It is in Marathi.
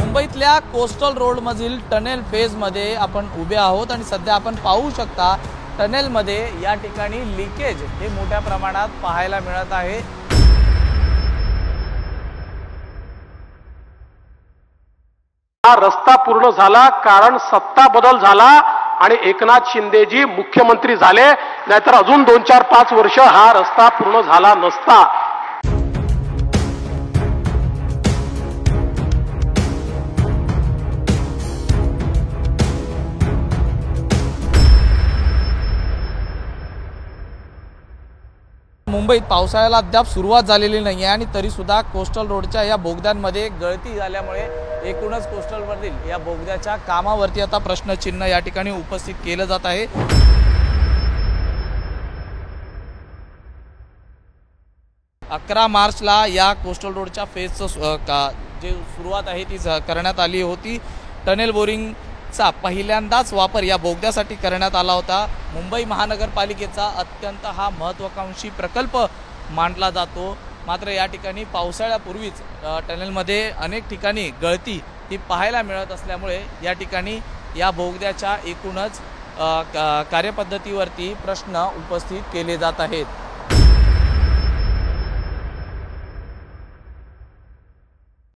मुंबईतल्या कोस्टल रोड मधील टनेल फेज मध्ये आपण उभे आहोत आणि सध्या आपण पाहू शकता टनेल मध्ये या ठिकाणी लीकेज हे मोठ्या प्रमाणात पाहायला मिळत आहे। हा रस्ता पूर्ण झाला कारण सत्ता बदल झाला आणि एकनाथ शिंदेजी मुख्यमंत्री झाले, नाहीतर अजून 2-4-5 वर्ष हा रस्ता पूर्ण झाला नसता। मुंबईत पावसाळ्याला अद्याप सुरुवात झालेली नाही आहे आणि तरी सुद्धा कोस्टल रोडच्या या बोगद्यांमध्ये गळती झाल्यामुळे एकूणच कोस्टल मधील या बोगद्याच्या कामावरती आता प्रश्नचिन्ह या ठिकाणी उपस्थित केलं जात आहे। 11 मार्चला या कोस्टल रोडच्या फेजचं जे सुरुवात आहे ती करण्यात आली होती। टनेल बोरिंगचा पहिल्यांदाच वापर या बोगद्यासाठी करण्यात आला होता। मुंबई महानगरपालिकेचा अत्यंत हा महत्त्वाकांक्षी प्रकल्प मानला जातो, मात्र या ठिकाणी पावसाळ्यापूर्वीच टनेलमध्ये अनेक ठिकाणी गळती ही पाहायला मिळत असल्यामुळे या ठिकाणी या बोगद्याच्या एकूणच कार्यपद्धतीवरती प्रश्न उपस्थित केले जात आहेत।